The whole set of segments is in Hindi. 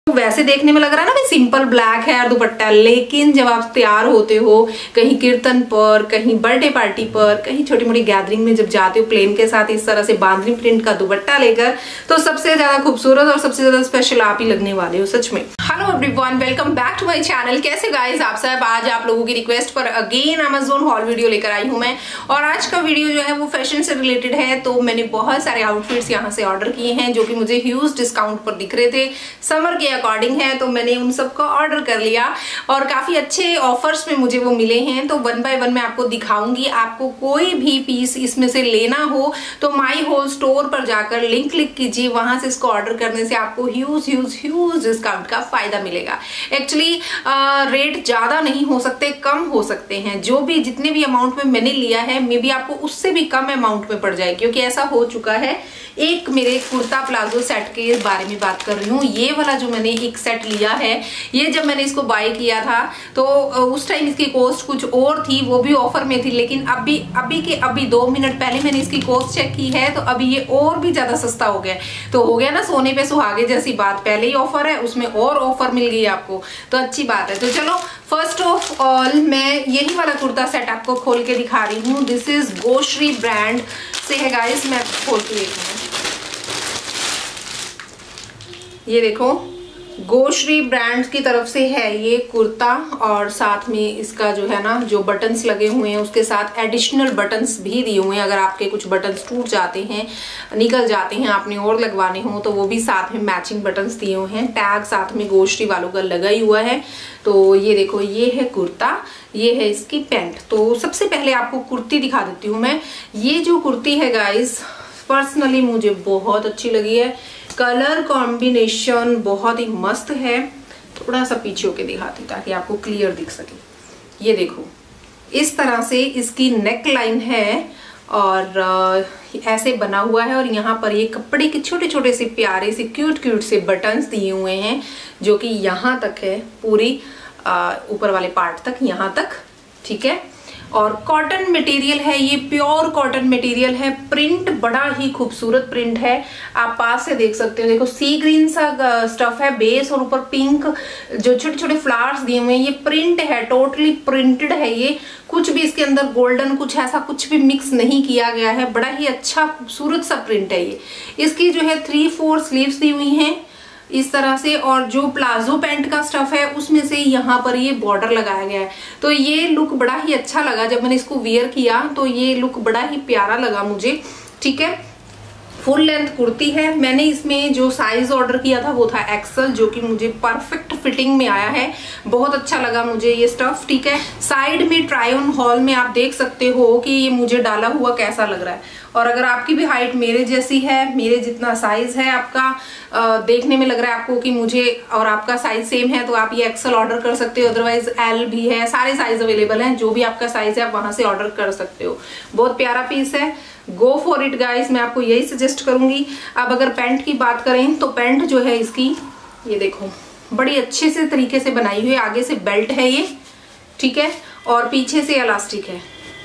वैसे देखने में लग रहा है ना कि सिंपल ब्लैक है और दुपट्टा, लेकिन जब आप तैयार होते हो कहीं कीर्तन पर, कहीं बर्थडे पार्टी पर, कहीं छोटी मोटी गैदरिंग में जब जाते हो प्लेन के साथ इस तरह से बांधनी प्रिंट का दुपट्टा लेकर, तो सबसे ज्यादा खूबसूरत और सबसे ज्यादा स्पेशल आप ही लगने वाले हो सच में। Hello everyone, welcome back to my channel. कैसे गाइस आप सब? आज आप लोगों की रिक्वेस्ट पर अगेन अमेज़न हॉल वीडियो लेकर आई हूं मैं, और आज का वीडियो जो है वो फैशन से रिलेटेड है। तो मैंने बहुत सारे आउटफिट्स यहाँ से ऑर्डर किए हैं जो कि मुझे ह्यूज डिस्काउंट पर दिख रहे थे, समर के अकॉर्डिंग है, तो मैंने उन सबको ऑर्डर कर लिया और काफी अच्छे ऑफर्स में मुझे वो मिले हैं। तो वन बाय वन मैं आपको दिखाऊंगी। आपको कोई भी पीस इसमें से लेना हो तो माई होल स्टोर पर जाकर लिंक क्लिक कीजिए, वहां से इसको ऑर्डर करने से आपको ह्यूज डिस्काउंट का फायदा मिलेगा। एक्चुअली रेट ज्यादा नहीं हो सकते, कम हो सकते हैं। जो भी जितने भी अमाउंट में मैंने लिया है मे बी आपको उससे भी कम अमाउंट में पड़ जाए, क्योंकि ऐसा हो चुका है। एक मेरे कुर्ता प्लाजो सेट के बारे में बात कर रही हूँ। ये वाला जो मैंने एक सेट लिया है, ये जब मैंने इसको बाय किया था तो उस टाइम इसकी कॉस्ट कुछ और थी, वो भी ऑफर में थी। लेकिन अभी 2 मिनट पहले मैंने इसकी कॉस्ट चेक की है तो अभी ये और भी ज्यादा सस्ता हो गया। तो हो गया ना सोने पे सुहागे जैसी बात, पहले ही ऑफर है उसमें और ऑफर मिल गई आपको, तो अच्छी बात है। तो चलो फर्स्ट ऑफ ऑल मैं यही वाला कुर्ता सेट आपको खोल के दिखा रही हूँ। दिस इज गोश्री ब्रांड से है गाइस। मैं खोल के देखूंगा, ये देखो गोश्री ब्रांड की तरफ से है ये कुर्ता, और साथ में इसका जो है ना जो बटन्स लगे हुए हैं उसके साथ एडिशनल बटन्स भी दिए हुए हैं। अगर आपके कुछ बटन्स टूट जाते हैं, निकल जाते हैं, आपने और लगवाने हो तो वो भी साथ में मैचिंग बटन्स दिए हुए हैं। टैग साथ में गोश्री वालों का लगा ही हुआ है। तो ये देखो, ये है कुर्ता, ये है इसकी पैंट। तो सबसे पहले आपको कुर्ती दिखा देती हूँ मैं। ये जो कुर्ती है गाइस पर्सनली मुझे बहुत अच्छी लगी है। कलर कॉम्बिनेशन बहुत ही मस्त है। थोड़ा सा पीछे होके दिखाती ताकि आपको क्लियर दिख सके। ये देखो इस तरह से इसकी नेक लाइन है और ऐसे बना हुआ है, और यहाँ पर ये कपड़े के छोटे छोटे से प्यारे से क्यूट से बटन्स दिए हुए हैं जो कि यहाँ तक है, पूरी ऊपर वाले पार्ट तक, यहाँ तक, ठीक है। और कॉटन मटेरियल है, ये प्योर कॉटन मटेरियल है। प्रिंट बड़ा ही खूबसूरत प्रिंट है, आप पास से देख सकते हो। देखो सी ग्रीन सा स्टफ है बेस, और ऊपर पिंक जो छोटे छोटे फ्लावर्स दिए हुए हैं। ये प्रिंट है, टोटली प्रिंटेड है। ये कुछ भी इसके अंदर गोल्डन कुछ ऐसा कुछ भी मिक्स नहीं किया गया है। बड़ा ही अच्छा खूबसूरत सा प्रिंट है ये। इसकी जो है 3/4 स्लीव्स दी हुई हैं इस तरह से, और जो प्लाजो पैंट का स्टफ है उसमें से यहाँ पर ये बॉर्डर लगाया गया है। तो ये लुक बड़ा ही अच्छा लगा जब मैंने इसको वियर किया, तो ये लुक बड़ा ही प्यारा लगा मुझे, ठीक है। फुल लेंथ कुर्ती है। मैंने इसमें जो साइज ऑर्डर किया था वो था एक्सल, जो कि मुझे परफेक्ट फिटिंग में आया है। बहुत अच्छा लगा मुझे ये स्टफ, ठीक है। साइड में ट्राई ऑन हॉल में आप देख सकते हो कि ये मुझे डाला हुआ कैसा लग रहा है। और अगर आपकी भी हाइट मेरे जैसी है, मेरे जितना साइज है आपका, देखने में लग रहा है आपको कि मुझे और आपका साइज सेम है, तो आप ये एक्सल ऑर्डर कर सकते हो। अदरवाइज एल भी है, सारे साइज अवेलेबल हैं। जो भी आपका साइज है आप वहां से ऑर्डर कर सकते हो। बहुत प्यारा पीस है, गो फॉर इट गाइस, मैं आपको यही सजेस्ट करूंगी। अब अगर पैंट की बात करें तो पैंट जो है इसकी, ये देखो बड़ी अच्छे से तरीके से बनाई हुई है। आगे से बेल्ट है ये, ठीक है, और पीछे से इलास्टिक है।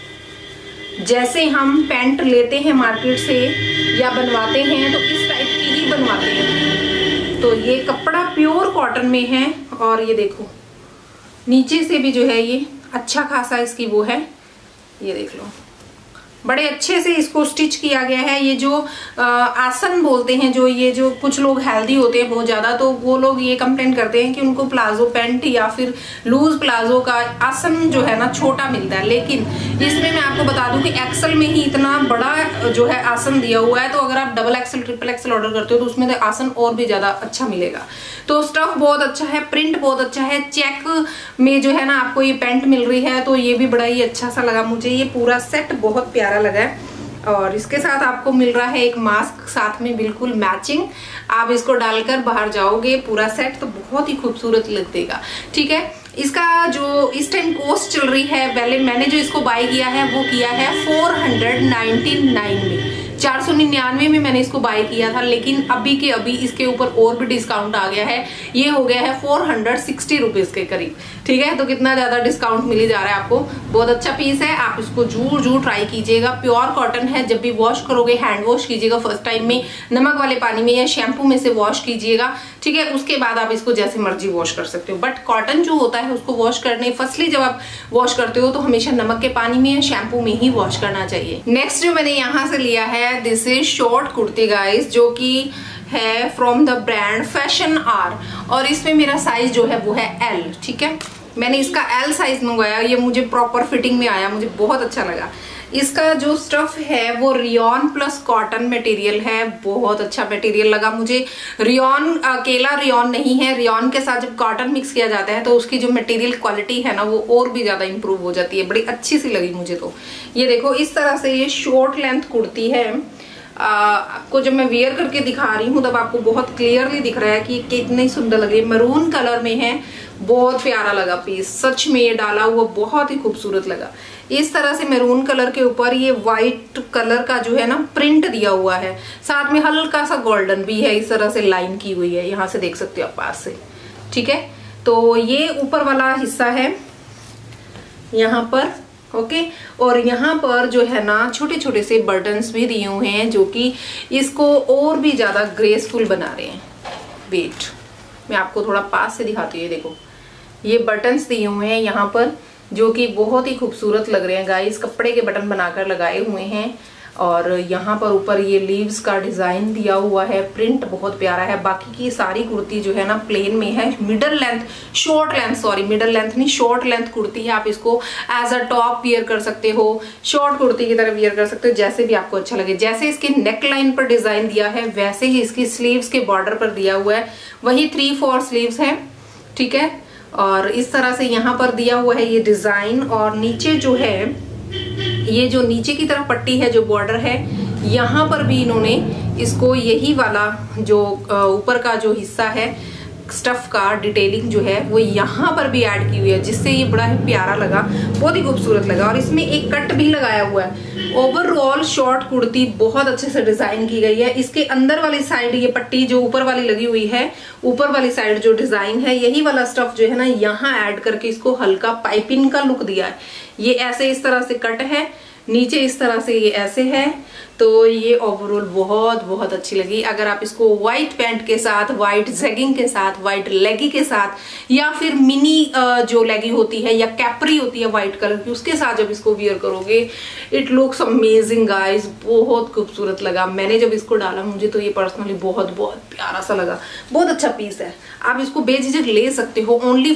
जैसे हम पैंट लेते हैं मार्केट से या बनवाते हैं तो इस टाइप की ही बनवाते हैं। तो ये कपड़ा प्योर कॉटन में है, और ये देखो नीचे से भी जो है ये अच्छा खासा इसकी वो है, ये देख लो बड़े अच्छे से इसको स्टिच किया गया है। ये जो आसन बोलते हैं, जो ये जो कुछ लोग हेल्दी होते हैं बहुत ज्यादा, तो वो लोग ये कंप्लेन करते हैं कि उनको प्लाजो पैंट या फिर लूज प्लाजो का आसन जो है ना छोटा मिलता है। लेकिन इसमें मैं आपको बता दूं कि एक्सल में ही इतना बड़ा जो है आसन दिया हुआ है। तो अगर आप double XL triple XL order करते हो तो उसमें तो आसन और भी ज्यादा अच्छा मिलेगा। तो स्टफ बहुत अच्छा है, प्रिंट बहुत अच्छा है। चेक में जो है ना आपको ये पैंट मिल रही है, तो ये भी बड़ा ही अच्छा सा लगा मुझे। ये पूरा सेट बहुत प्यारा लगा है, और इसके साथ आपको मिल रहा है एक मास्क साथ में बिल्कुल मैचिंग। आप इसको डालकर बाहर जाओगे पूरा सेट तो बहुत ही खूबसूरत लगेगा, ठीक है। इसका जो इस टाइम कॉस्ट चल रही है, पहले मैंने जो इसको बाय किया है वो किया है 499 में, 499 में मैंने इसको बाय किया था, लेकिन अभी के अभी इसके ऊपर और भी डिस्काउंट आ गया है, ये हो गया है 460 रुपीज के करीब। ठीक है, तो कितना ज्यादा डिस्काउंट मिल जा रहा है आपको। बहुत अच्छा पीस है, आप इसको जरूर ट्राई कीजिएगा। प्योर कॉटन है, जब भी वॉश करोगे हैंड वॉश कीजिएगा फर्स्ट टाइम में, नमक वाले पानी में या शैम्पू में से वॉश कीजिएगा। ठीक है, उसके बाद आप इसको जैसे मर्जी वॉश कर सकते हो, बट कॉटन जो होता है उसको वॉश करने फर्स्टली जब आप वॉश करते हो तो हमेशा नमक के पानी में या शैम्पू में ही वॉश करना चाहिए। नेक्स्ट जो मैंने यहाँ से लिया है, this is short kurti guys, जो कि है from the brand fashion R, और इसमें मेरा साइज जो है वो है एल। ठीक है, मैंने इसका एल साइज मंगवाया, ये मुझे प्रॉपर फिटिंग में आया, मुझे बहुत अच्छा लगा। इसका जो स्टफ है वो रियॉन प्लस कॉटन मटेरियल है, बहुत अच्छा मटेरियल लगा मुझे। रियॉन अकेला रियॉन नहीं है, रियॉन के साथ जब कॉटन मिक्स किया जाता है तो उसकी जो मटेरियल क्वालिटी है ना वो और भी ज्यादा इंप्रूव हो जाती है, बड़ी अच्छी सी लगी मुझे। तो ये देखो, इस तरह से ये शॉर्ट लेंथ कुर्ती है। आपको जब मैं वियर करके दिखा रही हूँ तब आपको बहुत क्लियरली दिख रहा है कि कितनी सुंदर लग रही है। मरून कलर में है, बहुत प्यारा लगा पीस, सच में ये डाला हुआ बहुत ही खूबसूरत लगा। इस तरह से मैरून कलर के ऊपर ये व्हाइट कलर का जो है ना प्रिंट दिया हुआ है, साथ में हल्का सा गोल्डन भी है, इस तरह से लाइन की हुई है, यहाँ से देख सकते हो आप पास से। ठीक है, तो ये ऊपर वाला हिस्सा है यहाँ पर, ओके। और यहाँ पर जो है ना छोटे छोटे से बटन्स भी दिए हुए हैं जो कि इसको और भी ज्यादा ग्रेसफुल बना रहे हैं। वेट, मैं आपको थोड़ा पास से दिखाती हूँ। ये देखो, ये बटन्स दिए हुए हैं यहाँ पर जो कि बहुत ही खूबसूरत लग रहे हैं गाइस, कपड़े के बटन बनाकर लगाए हुए हैं। और यहाँ पर ऊपर ये लीव्स का डिजाइन दिया हुआ है, प्रिंट बहुत प्यारा है। बाकी की सारी कुर्ती जो है ना प्लेन में है, middle length short length kurti है। आप इसको एज अ टॉप वियर कर सकते हो, शॉर्ट कुर्ती की तरह वियर कर सकते हो, जैसे भी आपको अच्छा लगे। जैसे इसके नेक लाइन पर डिजाइन दिया है वैसे ही इसकी स्लीव्स के बॉर्डर पर दिया हुआ है, वही 3/4 स्लीव्स है। ठीक है, और इस तरह से यहाँ पर दिया हुआ है ये डिजाइन। और नीचे जो है, ये जो नीचे की तरफ पट्टी है, जो बॉर्डर है, यहाँ पर भी इन्होंने इसको यही वाला जो ऊपर का जो हिस्सा है स्टफ का डिटेलिंग जो है वो यहाँ पर भी ऐड की हुई है, जिससे ये बड़ा ही प्यारा लगा, बहुत ही खूबसूरत लगा। और इसमें एक कट भी लगाया हुआ है। ओवरऑल शॉर्ट कुर्ती बहुत अच्छे से डिजाइन की गई है। इसके अंदर वाली साइड ये पट्टी जो ऊपर वाली लगी हुई है, ऊपर वाली साइड जो डिजाइन है, यही वाला स्टफ जो है ना यहाँ ऐड करके इसको हल्का पाइपिंग का लुक दिया है। ये ऐसे इस तरह से कट है, नीचे इस तरह से ये ऐसे है, तो ये ओवरऑल बहुत बहुत अच्छी लगी। अगर आप इसको व्हाइट पैंट के साथ, व्हाइट जेगिंग के साथ, व्हाइट लेगी के साथ, या फिर मिनी जो लेगी होती है या कैपरी होती है व्हाइट कलर की, उसके साथ जब इसको वियर करोगे, इट लुक्स अमेजिंग गाइस, बहुत खूबसूरत लगा। मैंने जब इसको डाला मुझे तो ये पर्सनली बहुत बहुत प्यारा सा लगा, बहुत अच्छा पीस है। आप इसको बेझिझक ले सकते हो, ओनली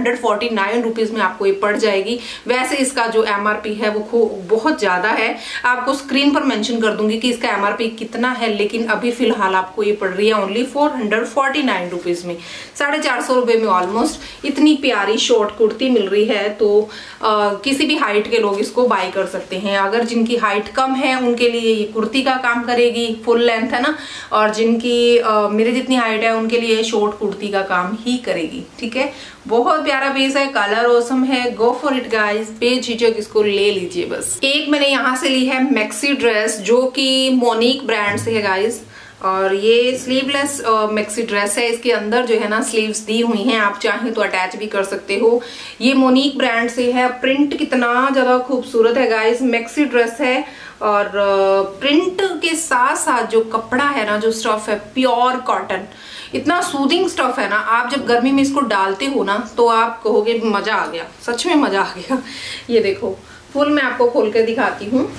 449 रुपीज में आपको ये पड़ जाएगी। वैसे इसका जो MRP है वो बहुत ज्यादा है, आपको स्क्रीन पर मेंशन कर दूंगी कि इसका MRP कितना है, लेकिन अभी फिलहाल आपको ये पड़ रही है ओनली 449 रुपीज में, 450 रुपए में ऑलमोस्ट। इतनी प्यारी शॉर्ट कुर्ती मिल रही है तो किसी भी हाइट के लोग इसको बाय कर सकते हैं। अगर जिनकी हाइट कम है उनके लिए ये कुर्ती का काम करेगी, फुल लेंथ है ना, और जिनकी मेरे जितनी हाइट है उनके लिए शॉर्ट कुर्ती का काम ही करेगी। ठीक है, बहुत प्यारा पीस है, कलर ऑसम है, गो फॉर इट गाइस, बेझिझक इसको ले लीजिए बस। एक मैंने यहाँ से ली है मैक्सी ड्रेस जो कि मोनिक ब्रांड से है गाइस, और ये स्लीवलेस मैक्सी ड्रेस है। इसके अंदर जो है ना स्लीव्स दी हुई हैं, आप चाहें तो अटैच भी कर सकते हो। ये मोनिक ब्रांड से है। प्रिंट कितना ज्यादा खूबसूरत है गाइस, मैक्सी ड्रेस है, और प्रिंट के साथ साथ जो कपड़ा है ना, जो स्टफ है प्योर कॉटन, इतना सूदिंग स्टफ है ना, आप जब गर्मी में इसको डालते हो ना तो आप कहोगे मजा आ गया, सच में मजा आ गया। ये देखो, फुल मैं आपको खोल के दिखाती हूँ,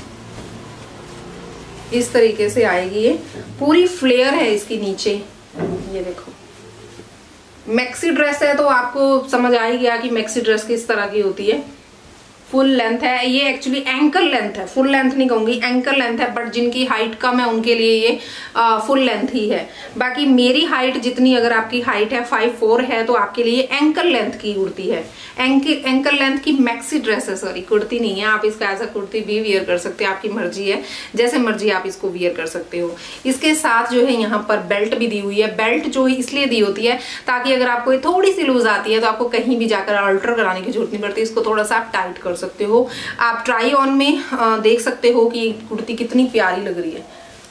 इस तरीके से आएगी। ये पूरी फ्लेयर है इसकी नीचे, ये देखो। मैक्सी ड्रेस है तो आपको समझ आ ही गया कि मैक्सी ड्रेस किस तरह की होती है। फुल लेंथ है, ये एक्चुअली एंकल लेंथ है, फुल लेंथ नहीं कहूंगी, एंकल लेंथ है, बट जिनकी हाइट कम है उनके लिए ये फुल लेंथ ही है। बाकी मेरी हाइट जितनी, अगर आपकी हाइट है 5'4" है तो आपके लिए एंकल लेंथ की कुर्ती है, एंकल लेंथ की मैक्सी ड्रेस है, सॉरी कुर्ती नहीं है। आप इसका एज अ कुर्ती भी वियर कर सकते हो, आपकी मर्जी है, जैसे मर्जी आप इसको वियर कर सकते हो। इसके साथ जो है यहाँ पर बेल्ट भी दी हुई है। बेल्ट जो है इसलिए दी होती है ताकि अगर आपको थोड़ी सी लूज आती है तो आपको कहीं भी जाकर अल्टर कराने की जरूरत नहीं पड़ती, इसको थोड़ा सा आप टाइट कर सकते हो। आप ट्राई ऑन में देख सकते हो कि कुर्ती कितनी प्यारी लग रही है,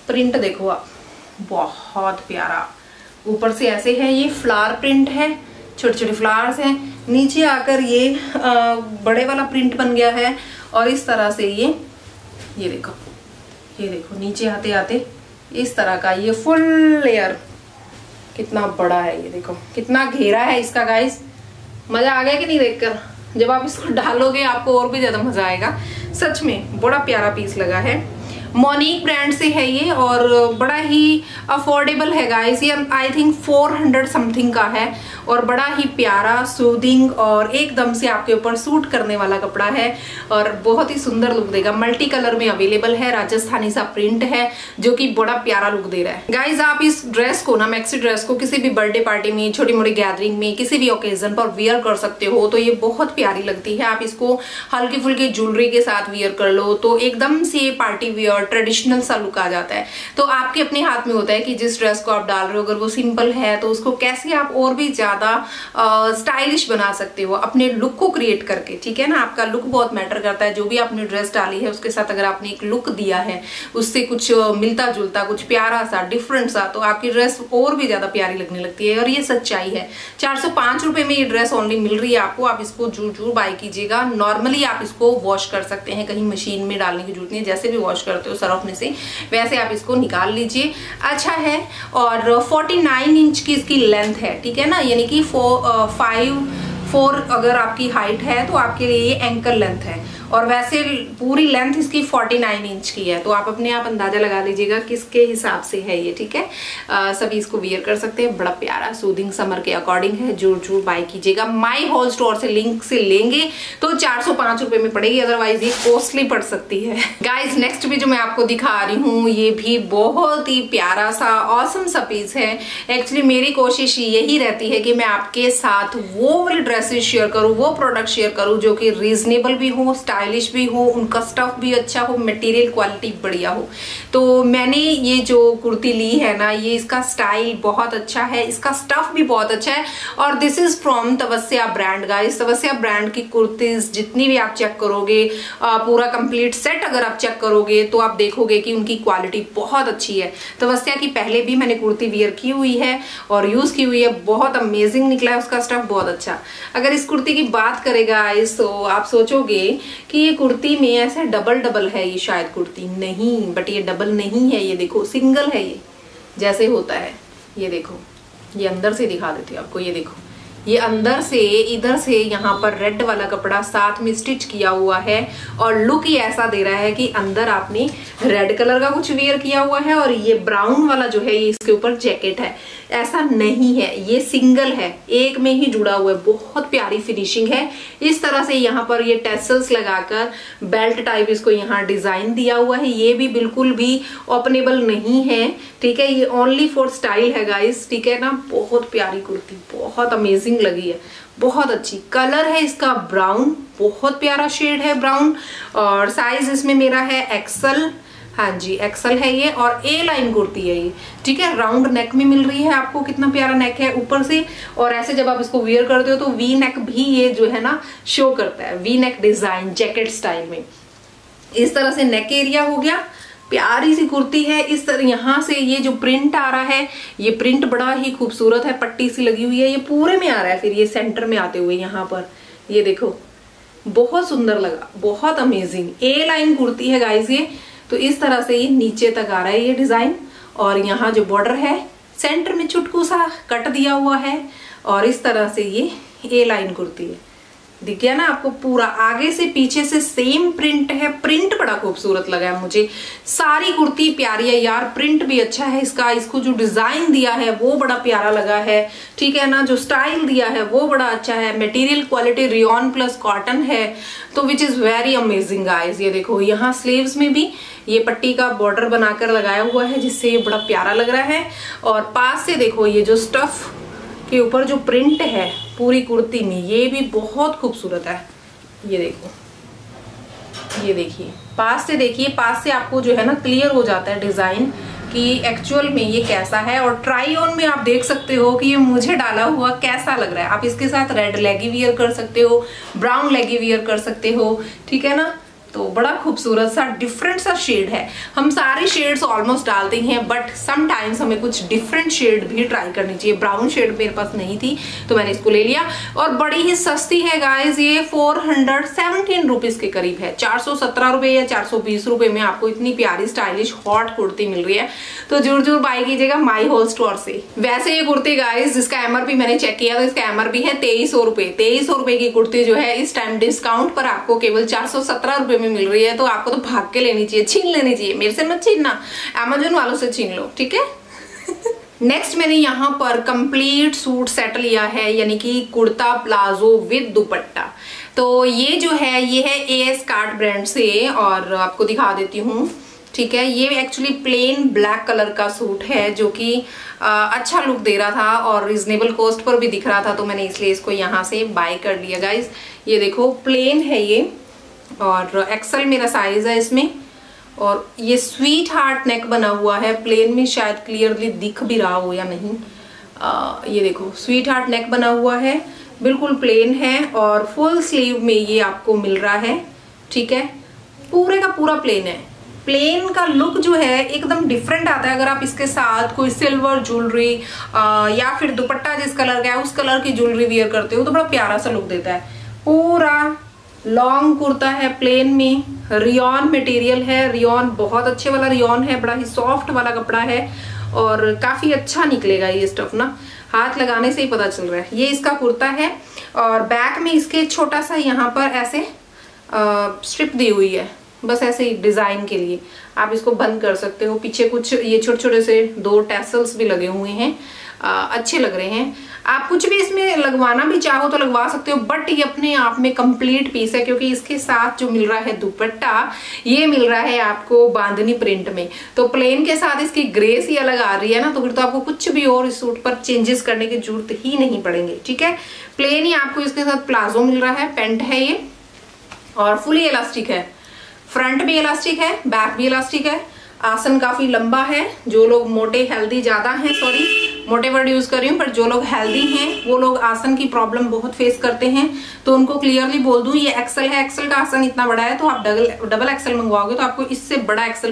प्रिंट देखो आप, बहुत प्यारा। ऊपर से ऐसे है, ये फ्लावर प्रिंट है, छोटे छोटे फ्लावर्स हैं। नीचे आकर ये बड़े वाला प्रिंट बन गया है और इस तरह से ये देखो, ये देखो नीचे आते आते इस तरह का ये फुल लेयर कितना बड़ा है, ये देखो कितना घेरा है इसका गाइस। मजा आ गया कि नहीं देखकर? जब आप इसको डालोगे आपको और भी ज्यादा मजा आएगा। सच में बड़ा प्यारा पीस लगा है। मोनिक ब्रांड से है ये और बड़ा ही अफोर्डेबल है गाइस। ये आई थिंक 400 समथिंग का है और बड़ा ही प्यारा, सूदिंग और एकदम से आपके ऊपर सूट करने वाला कपड़ा है और बहुत ही सुंदर लुक देगा। मल्टी कलर में अवेलेबल है, राजस्थानी सा प्रिंट है जो कि बड़ा प्यारा लुक दे रहा है। गाइस आप इस ड्रेस को ना, मैक्सी ड्रेस को किसी भी बर्थडे पार्टी में, छोटी मोटी गैदरिंग में, किसी भी ओकेजन पर वियर कर सकते हो तो ये बहुत प्यारी लगती है। आप इसको हल्की फुल्की ज्वेलरी के साथ वियर कर लो तो एकदम से पार्टी वियर ट्रेडिशनल सा लुक आ जाता है। तो आपके अपने हाथ में होता है कि जिस ड्रेस को आप डाल रहे हो अगर वो सिंपल है तो उसको कैसे आप और भी ज्यादा स्टाइलिश बना सकते हो अपने लुक को क्रिएट करके, ठीक है ना। आपका लुक बहुत मैटर करता है। जो भी आपने ड्रेस डाली है उसके साथ अगर आपने एक लुक दिया है, उससे कुछ मिलता जुलता, कुछ प्यारा सा, डिफरेंट सा, तो आपकी ड्रेस और भी ज्यादा प्यारी लगने लगती है और ये सच्चाई है। 405 रुपए में ये ड्रेस ओनली मिल रही है आपको। आप इसको जरूर बाय कीजिएगा। नॉर्मली आप इसको वॉश कर सकते हैं, कहीं मशीन में डालने की जरूरत नहीं है। जैसे भी वॉश करते हो सरफ में से वैसे आप इसको निकाल लीजिए। अच्छा है और 49 इंच की इसकी लेंथ है, ठीक है ना। यानी कि 4 अगर आपकी हाइट है तो आपके लिए ये एंकल लेंथ है और वैसे पूरी लेंथ इसकी 49 इंच की है। तो आप अपने आप अंदाजा लगा लीजिएगा किसके हिसाब से है ये, ठीक है। सभी इसको वियर कर सकते हैं। बड़ा प्यारा सूदिंग समर के अकॉर्डिंग है। जरूर बाय कीजिएगा। माई होल स्टोर से लिंक से लेंगे तो 405 रुपए में पड़ेगी, अदरवाइज ये कॉस्टली पड़ सकती है। गाइज नेक्स्ट भी जो मैं आपको दिखा रही हूँ ये भी बहुत ही प्यारा सा ऑसम सा पीस है। एक्चुअली मेरी कोशिश यही रहती है कि मैं आपके साथ वो वाले ड्रेसेस शेयर करूँ, वो प्रोडक्ट शेयर करूँ जो कि रीजनेबल भी हो, स्टाइलिश भी हो, उनका स्टफ भी अच्छा हो, मटेरियल क्वालिटी बढ़िया हो। तो मैंने ये जो कुर्ती ली है ना, ये इसका स्टाइल बहुत अच्छा है, इसका स्टफ भी बहुत अच्छा है और this is from Tavasya brand guys. Tavasya brand की कुर्तीज जितनी भी आप चेक करोगे, पूरा कंप्लीट सेट अगर आप चेक करोगे तो आप देखोगे कि उनकी क्वालिटी बहुत अच्छी है। तवस्या की पहले भी मैंने कुर्ती वियर की हुई है और यूज की हुई है, बहुत अमेजिंग निकला है, उसका स्टफ बहुत अच्छा। अगर इस कुर्ती की बात करेगा गाइस तो आप सोचोगे कि ये कुर्ती में ऐसे डबल है, ये शायद कुर्ती नहीं, बट ये डबल नहीं है। ये देखो सिंगल है, ये जैसे होता है। ये देखो, ये अंदर से दिखा देती हूँ आपको। ये देखो, ये अंदर से इधर से यहाँ पर रेड वाला कपड़ा साथ में स्टिच किया हुआ है और लुक ही ऐसा दे रहा है कि अंदर आपने रेड कलर का कुछ वेयर किया हुआ है और ये ब्राउन वाला जो है ये इसके ऊपर जैकेट है। ऐसा नहीं है, ये सिंगल है, एक में ही जुड़ा हुआ है। बहुत प्यारी फिनिशिंग है। इस तरह से यहाँ पर ये टेसल्स लगाकर बेल्ट टाइप इसको यहाँ डिजाइन दिया हुआ है। ये भी बिल्कुल भी ओपनेबल नहीं है, ठीक है। ये ओनली फॉर स्टाइल है गाइस, ठीक है ना। बहुत प्यारी कुर्ती, बहुत अमेजिंग लगी है, बहुत अच्छी। कलर है इसका ब्राउन, बहुत प्यारा शेड है ब्राउन और साइज इसमें मेरा है एक्सल। हाँ जी एक्सल है ये और ए लाइन कुर्ती है ये, ठीक है। राउंड नेक में मिल रही है आपको, कितना प्यारा नेक है ऊपर से। और ऐसे जब आप इसको वियर करते हो तो वी नेक भी ये जो है ना शो करता है, V neck design jacket style में। इस तरह से नेक एरिया हो गया। प्यारी सी कुर्ती है। इस तरह यहाँ से ये जो प्रिंट आ रहा है, ये प्रिंट बड़ा ही खूबसूरत है, पट्टी सी लगी हुई है, ये पूरे में आ रहा है, फिर ये सेंटर में आते हुए यहाँ पर ये देखो, बहुत सुंदर लगा, बहुत अमेजिंग। ए लाइन कुर्ती है गाइस ये। तो इस तरह से ये नीचे तक आ रहा है ये डिजाइन और यहाँ जो बॉर्डर है सेंटर में चुटकू सा कट दिया हुआ है और इस तरह से ये ए लाइन कुर्ती है। दिख गया ना आपको, पूरा आगे से पीछे से सेम प्रिंट है। प्रिंट बड़ा खूबसूरत लगा है मुझे। सारी कुर्ती प्यारी है यार, प्रिंट भी अच्छा है इसका, इसको जो डिजाइन दिया है वो बड़ा प्यारा लगा है, ठीक है ना। जो स्टाइल दिया है वो बड़ा अच्छा है। Material quality rayon plus cotton है, तो which is very amazing guys. ये देखो यहाँ स्लीव्स में भी ये पट्टी का बॉर्डर बनाकर लगाया हुआ है जिससे ये बड़ा प्यारा लग रहा है। और पास से देखो ये जो स्टफ के ऊपर जो प्रिंट है पूरी कुर्ती में, ये भी बहुत खूबसूरत है। ये देखो, ये देखिए, पास से देखिए, पास से आपको जो है ना क्लियर हो जाता है डिजाइन कि एक्चुअल में ये कैसा है। और ट्राई ऑन में आप देख सकते हो कि ये मुझे डाला हुआ कैसा लग रहा है। आप इसके साथ रेड लेगी वियर कर सकते हो, ब्राउन लेगी वियर कर सकते हो, ठीक है ना। तो बड़ा खूबसूरत सा डिफरेंट सा शेड है। हम सारे शेड्स ऑलमोस्ट डालते हैं, बट समटाइम्स हमें कुछ डिफरेंट शेड भी ट्राई करनी चाहिए। ब्राउन शेड मेरे पास नहीं थी तो मैंने इसको ले लिया, और बड़ी ही सस्ती है गाइज, ये 417 रुपीज के करीब है। 417 रुपए या 420 रुपए में आपको इतनी प्यारी स्टाइलिश हॉट कुर्ती मिल रही है, तो जरूर जरूर बाय कीजिएगा माई होल स्टोर से। वैसे ये कुर्ती गाइज जिसका एमआरपी मैंने चेक किया तो इसका एमआरपी है 2300 रुपए। 2300 रुपए की कुर्ती जो है इस टाइम डिस्काउंट पर आपको केवल 417 रुपए में मिल रही है, तो आपको तो भाग के लेनी चाहिए, छीन लेनी चाहिए। मेरे से मत छीनना, अमेजोन वालों से छीन लो, ठीक है। नेक्स्ट मैंने यहाँ पर कंप्लीट सूट सेट लिया है, यानी कि कुर्ता प्लाजो विद दुपट्टा। तो ये जो है ये है AS कार्ट ब्रांड से, और आपको दिखा देती हूँ, ठीक है। ये एक्चुअली प्लेन ब्लैक कलर का सूट है जो कि अच्छा लुक दे रहा था और रिजनेबल कॉस्ट पर भी दिख रहा था, तो मैंने इसलिए इसको यहाँ से बाय कर लिया गाइज। ये देखो प्लेन है ये, और एक्सल मेरा साइज है इसमें, और ये स्वीट हार्ट नेक बना हुआ है। प्लेन में शायद क्लियरली दिख भी रहा हो या नहीं, ये देखो स्वीट हार्ट नेक बना हुआ है, बिल्कुल प्लेन है, और फुल स्लीव में ये आपको मिल रहा है, ठीक है। पूरे का पूरा प्लेन है। प्लेन का लुक जो है एकदम डिफरेंट आता है अगर आप इसके साथ कोई सिल्वर ज्वेलरी या फिर दुपट्टा जिस कलर का है उस कलर की ज्वेलरी वियर करते हो, तो बड़ा प्यारा सा लुक देता है। पूरा लॉन्ग कुर्ता है प्लेन में, रियॉन मटेरियल है, रियॉन बहुत अच्छे वाला रियॉन है, बड़ा ही सॉफ्ट वाला कपड़ा है, और काफी अच्छा निकलेगा ये स्टफ ना, हाथ लगाने से ही पता चल रहा है। ये इसका कुर्ता है, और बैक में इसके छोटा सा यहाँ पर ऐसे स्ट्रिप दी हुई है, बस ऐसे ही डिजाइन के लिए आप इसको बंद कर सकते हो। पीछे कुछ ये छोटे छोटे से 2 टैसल्स भी लगे हुए हैं, अच्छे लग रहे हैं। आप कुछ भी इसमें लगवाना भी चाहो तो लगवा सकते हो, बट ये अपने आप में कंप्लीट पीस है, क्योंकि इसके साथ जो मिल रहा है दुपट्टा, ये मिल रहा है आपको बांधनी प्रिंट में। तो प्लेन के साथ इसकी ग्रेस ही अलग आ रही है ना, तो फिर तो आपको कुछ भी और इस सूट पर चेंजेस करने की जरूरत ही नहीं पड़ेंगे, ठीक है। प्लेन ही आपको इसके साथ प्लाजो मिल रहा है, पैंट है ये, और फुली इलास्टिक है। फ्रंट भी इलास्टिक है, बैक भी इलास्टिक है, आसन काफी लंबा है। जो लोग मोटे हेल्दी ज्यादा हैं, सॉरी मोटे वर्ड यूज कर रही हूँ, पर जो लोग हेल्दी हैं वो लोग आसन की प्रॉब्लम बहुत फेस करते हैं, तो उनको क्लियरली बोल दूं ये एक्सल है, एक्सल का आसन इतना बड़ा है, तो आप डबल एक्सल मंगवाओगे तो आपको इससे बड़ा एक्सल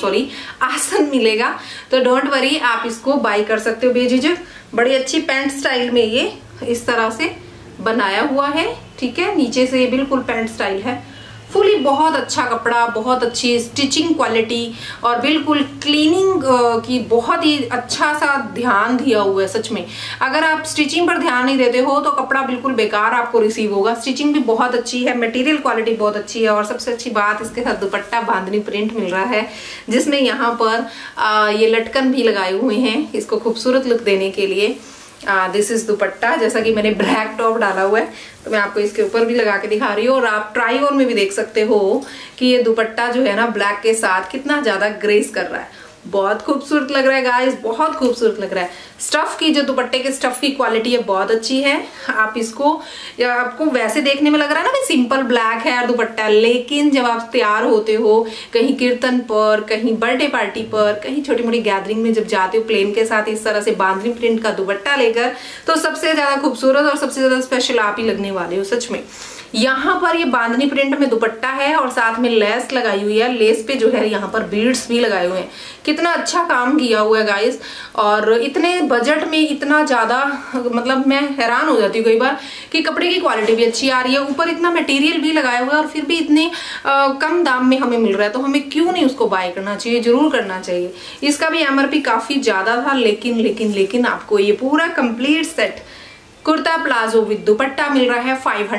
आसन मिलेगा। तो डोंट वरी, आप इसको बाय कर सकते हो बेझिझक। बड़ी अच्छी पैंट स्टाइल में ये इस तरह से बनाया हुआ है, ठीक है। नीचे से ये बिल्कुल पैंट स्टाइल है, फुली बहुत अच्छा कपड़ा, बहुत अच्छी स्टिचिंग क्वालिटी, और बिल्कुल क्लीनिंग की बहुत ही अच्छा सा ध्यान दिया हुआ है सच में। अगर आप स्टिचिंग पर ध्यान नहीं देते हो तो कपड़ा बिल्कुल बेकार आपको रिसीव होगा। स्टिचिंग भी बहुत अच्छी है, मटेरियल क्वालिटी बहुत अच्छी है, और सबसे अच्छी बात इसके साथ दुपट्टा बांधनी प्रिंट मिल रहा है, जिसमें यहाँ पर ये लटकन भी लगाए हुए हैं इसको खूबसूरत लुक देने के लिए। दिस इज दुपट्टा, जैसा कि मैंने ब्लैक टॉप डाला हुआ है तो मैं आपको इसके ऊपर भी लगा के दिखा रही हूँ, और आप ट्राई ऑन में भी देख सकते हो कि ये दुपट्टा जो है ना ब्लैक के साथ कितना ज्यादा ग्रेस कर रहा है। बहुत खूबसूरत लग रहा है गाइस, बहुत खूबसूरत लग रहा है। स्टफ की जो दुपट्टे के स्टफ की क्वालिटी है बहुत अच्छी है। आप इसको, या आपको वैसे देखने में लग रहा है ना कि सिंपल ब्लैक है और दुपट्टा, लेकिन जब आप तैयार होते हो कहीं कीर्तन पर, कहीं बर्थडे पार्टी पर, कहीं छोटी मोटी गैदरिंग में जब जाते हो प्लेन के साथ इस तरह से बांधनी प्रिंट का दुपट्टा लेकर, तो सबसे ज्यादा खूबसूरत और सबसे ज्यादा स्पेशल आप ही लगने वाले हो सच में। यहाँ पर ये बांधनी प्रिंट में दुपट्टा है और साथ में लेस लगाई हुई है, लेस पे जो है यहाँ पर बीड्स भी लगाए हुए हैं। कितना अच्छा काम किया हुआ है गाइस, और इतने बजट में इतना ज्यादा, मतलब मैं हैरान हो जाती हूँ कई बार कि कपड़े की क्वालिटी भी अच्छी आ रही है, ऊपर इतना मटेरियल भी लगाया हुआ है और फिर भी इतने कम दाम में हमें मिल रहा है, तो हमें क्यों नहीं उसको बाय करना चाहिए, जरूर करना चाहिए। इसका भी एमआरपी काफी ज्यादा था, लेकिन आपको ये पूरा complete set kurta palazzo with dupatta मिल रहा है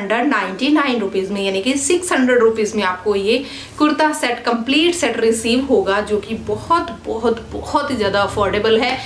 599 रुपीज में, यानी कि 600 रुपीज में आपको ये kurta set complete set receive होगा, जो कि बहुत बहुत बहुत ही ज्यादा अफोर्डेबल है।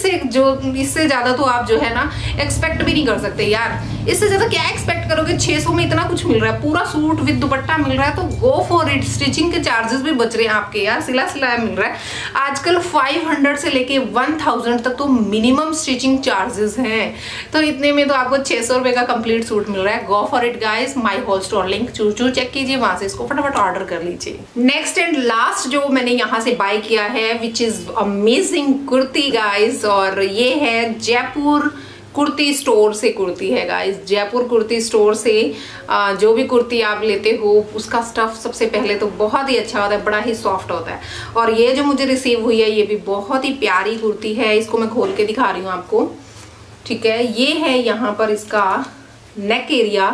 इससे ज्यादा तो आप जो है ना एक्सपेक्ट भी नहीं कर सकते यार। इससे ज्यादा क्या एक्सपेक्ट करोगे, 600 में इतना कुछ मिल रहा है, पूरा सूट विद दुपट्टा मिल रहा है, तो गो फॉर इट। स्टिचिंग के चार्जेस भी बच रहे हैं आपके यार, सिला सिलाया मिल रहा है। आजकल 500 से लेके 1000 तक तो मिनिमम स्टिचिंग चार्जेस हैं, तो इतने में तो आपको 600 रुपए का कंप्लीट सूट मिल रहा है। Go for it guys, my whole store link चूचू चेक कीजिए, वहां से इसको फटाफट ऑर्डर कर लीजिए। नेक्स्ट एंड लास्ट जो मैंने यहाँ से बाय किया है, which is amazing kurti guys, और ये है जयपुर कुर्ती स्टोर से कुर्ती है गाइस, जयपुर कुर्ती स्टोर से जो भी कुर्ती आप लेते हो उसका स्टफ सबसे पहले तो बहुत ही अच्छा होता है, बड़ा ही सॉफ्ट होता है। और ये जो मुझे रिसीव हुई है ये भी बहुत ही प्यारी कुर्ती है, इसको मैं खोल के दिखा रही हूँ आपको, ठीक है। ये है यहाँ पर इसका नेक एरिया,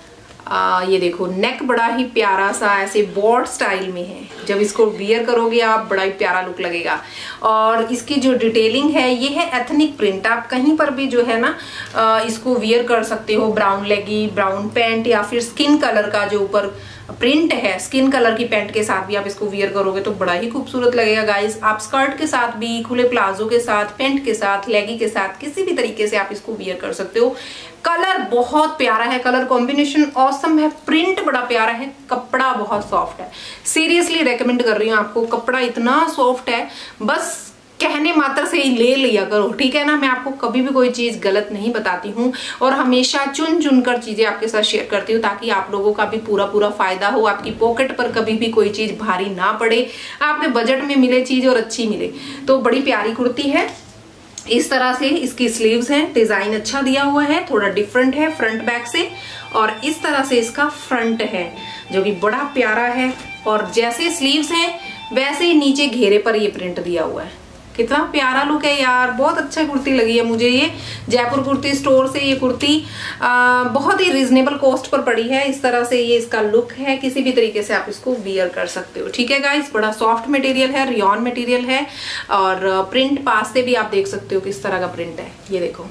ये देखो नेक बड़ा ही प्यारा सा ऐसे बॉर्ड स्टाइल में है, जब इसको वियर करोगे आप बड़ा ही प्यारा लुक लगेगा। और इसकी जो डिटेलिंग है ये है एथनिक प्रिंट, आप कहीं पर भी जो है ना इसको वियर कर सकते हो, ब्राउन लेगी, ब्राउन पैंट या फिर स्किन कलर का जो ऊपर प्रिंट है, स्किन कलर की पैंट के साथ भी आप इसको वियर करोगे तो बड़ा ही खूबसूरत लगेगा गाइस। आप स्कर्ट के साथ भी, खुले प्लाजो के साथ, पैंट के साथ, लेगी के साथ, किसी भी तरीके से आप इसको वियर कर सकते हो। कलर बहुत प्यारा है, कलर कॉम्बिनेशन ऑसम है, प्रिंट बड़ा प्यारा है, कपड़ा बहुत सॉफ्ट है। सीरियसली रेकमेंड कर रही हूँ आपको, कपड़ा इतना सॉफ्ट है, बस कहने मात्र से ही ले लिया करो, ठीक है ना। मैं आपको कभी भी कोई चीज गलत नहीं बताती हूँ और हमेशा चुन चुन कर चीजें आपके साथ शेयर करती हूँ ताकि आप लोगों का भी पूरा फायदा हो, आपकी पॉकेट पर कभी भी कोई चीज भारी ना पड़े, आपके बजट में मिले चीज और अच्छी मिले। तो बड़ी प्यारी कुर्ती है, इस तरह से इसकी स्लीव्स हैं, डिजाइन अच्छा दिया हुआ है, थोड़ा डिफरेंट है फ्रंट बैक से, और इस तरह से इसका फ्रंट है जो कि बड़ा प्यारा है। और जैसे स्लीव्स हैं वैसे ही नीचे घेरे पर ये प्रिंट दिया हुआ है, कितना प्यारा लुक है यार, बहुत अच्छा कुर्ती लगी है मुझे ये। जयपुर कुर्ती स्टोर से ये कुर्ती बहुत ही रिजनेबल कॉस्ट पर पड़ी है। इस तरह से ये इसका लुक है, किसी भी तरीके से आप इसको वियर कर सकते हो, ठीक है गाइस। बड़ा सॉफ्ट मटेरियल है, रियॉन मटेरियल है, और प्रिंट पास से भी आप देख सकते हो किस तरह का प्रिंट है। ये देखो,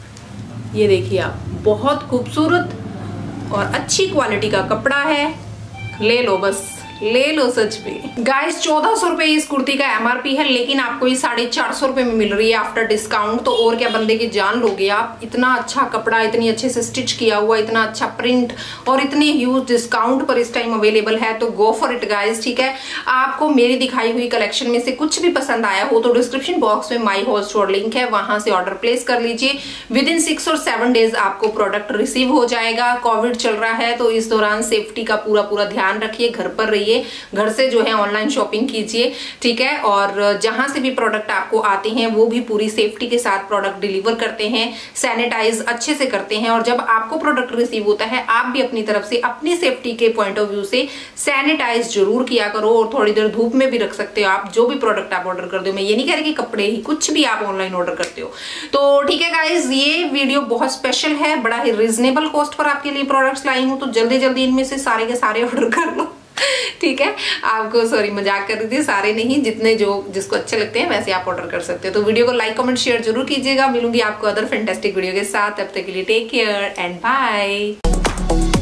ये देखिए आप, बहुत खूबसूरत और अच्छी क्वालिटी का कपड़ा है, ले लो बस, ले लो सच में गाइस। 1400 रुपए इस कुर्ती का एमआरपी है, लेकिन आपको ये 450 रुपए में मिल रही है आफ्टर डिस्काउंट। तो और क्या बंदे की जान लोगे आप, इतना अच्छा कपड़ा, इतनी अच्छे से स्टिच किया हुआ, इतना अच्छा प्रिंट और इतने ह्यूज डिस्काउंट पर इस टाइम अवेलेबल है, तो गो फॉर इट गाइस, ठीक है। आपको मेरी दिखाई हुई कलेक्शन में से कुछ भी पसंद आया हो तो डिस्क्रिप्शन बॉक्स में माई होल स्टोर लिंक है, वहां से ऑर्डर प्लेस कर लीजिए। विद इन 6 और 7 डेज आपको प्रोडक्ट रिसीव हो जाएगा। कोविड चल रहा है तो इस दौरान सेफ्टी का पूरा ध्यान रखिए, घर पर रहिए, घर से जो है ऑनलाइन शॉपिंग कीजिए, ठीक है। और जहां से भी प्रोडक्ट आपको आते हैं वो भी पूरी सेफ्टी के साथ प्रोडक्ट डिलीवर करते हैं, सैनिटाइज अच्छे से करते हैं। और जब आपको प्रोडक्ट रिसीव होता है आप भी अपनी तरफ से अपनी सेफ्टी के पॉइंट ऑफ व्यू से सैनिटाइज जरूर किया करो, और थोड़ी देर धूप में भी रख सकते हो आप जो भी प्रोडक्ट आप ऑर्डर कर दो। मैं ये नहीं कह रही कि कपड़े ही, कुछ भी आप ऑनलाइन ऑर्डर करते हो तो ठीक है गाइज। ये वीडियो बहुत स्पेशल है, बड़ा ही रिजनेबल कॉस्ट पर आपके लिए प्रोडक्ट्स लाई हूँ, तो जल्दी जल्दी इनमें से सारे के सारे ऑर्डर कर लो, ठीक है। आपको सॉरी मजाक कर रही थी, सारे नहीं, जितने जो जिसको अच्छे लगते हैं वैसे आप ऑर्डर कर सकते हो। तो वीडियो को लाइक कमेंट शेयर जरूर कीजिएगा। मिलूंगी आपको अदर फैंटास्टिक वीडियो के साथ, तब तक के लिए टेक केयर एंड बाय।